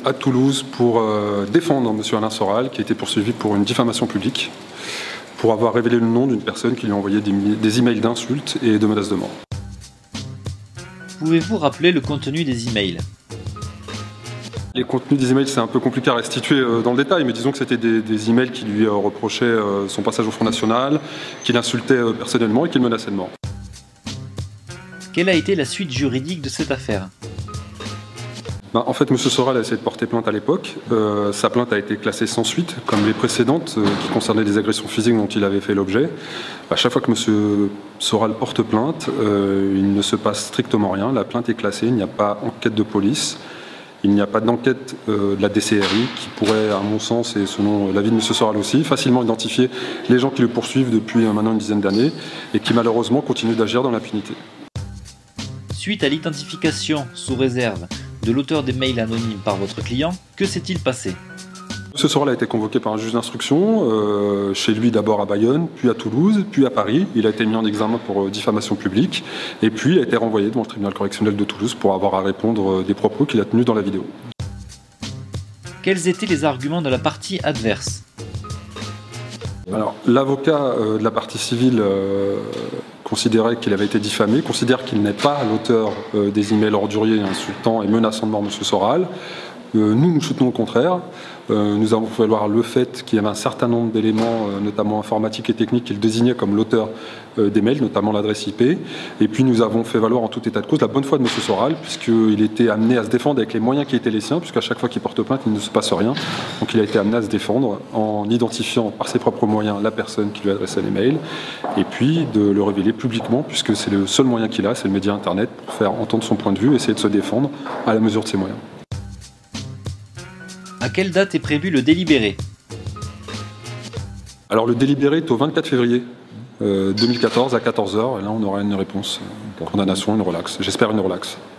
à Toulouse pour défendre M. Alain Soral, qui a été poursuivi pour une diffamation publique, pour avoir révélé le nom d'une personne qui lui a envoyé des emails d'insultes et de menaces de mort. Pouvez-vous rappeler le contenu des emails? Les contenus des emails, c'est un peu compliqué à restituer dans le détail, mais disons que c'était des emails qui lui reprochaient son passage au Front National, qui l'insultaient personnellement et qui le menaçaient de mort. Quelle a été la suite juridique de cette affaire? En fait, M. Soral a essayé de porter plainte à l'époque. Sa plainte a été classée sans suite, comme les précédentes qui concernaient des agressions physiques dont il avait fait l'objet. À chaque fois que M. Soral porte plainte, il ne se passe strictement rien. La plainte est classée, il n'y a pas enquête de police. Il n'y a pas d'enquête de la DCRI qui pourrait, à mon sens et selon l'avis de M. Soral aussi, facilement identifier les gens qui le poursuivent depuis maintenant une dizaine d'années et qui malheureusement continuent d'agir dans l'impunité. Suite à l'identification sous réserve de l'auteur des mails anonymes par votre client, que s'est-il passé? M. Soral a été convoqué par un juge d'instruction, chez lui d'abord à Bayonne, puis à Toulouse, puis à Paris. Il a été mis en examen pour diffamation publique, et puis il a été renvoyé devant le tribunal correctionnel de Toulouse pour avoir à répondre des propos qu'il a tenus dans la vidéo. Quels étaient les arguments de la partie adverse? Alors, l'avocat de la partie civile considérait qu'il avait été diffamé, considère qu'il n'est pas l'auteur des emails orduriers, insultants et menaçant de mort M. Soral. Nous soutenons le contraire. Nous avons fait valoir le fait qu'il y avait un certain nombre d'éléments, notamment informatiques et techniques, qu'il désignait comme l'auteur des mails, notamment l'adresse IP. Et puis nous avons fait valoir en tout état de cause la bonne foi de M. Soral, puisqu'il était amené à se défendre avec les moyens qui étaient les siens, puisqu'à chaque fois qu'il porte plainte, il ne se passe rien. Donc il a été amené à se défendre en identifiant par ses propres moyens la personne qui lui adressait les mails, et puis de le révéler publiquement, puisque c'est le seul moyen qu'il a, c'est le média Internet, pour faire entendre son point de vue, essayer de se défendre à la mesure de ses moyens. À quelle date est prévu le délibéré? Alors le délibéré est au 24 février 2014 à 14 h, et là on aura une réponse, une condamnation, une relaxe. J'espère une relaxe.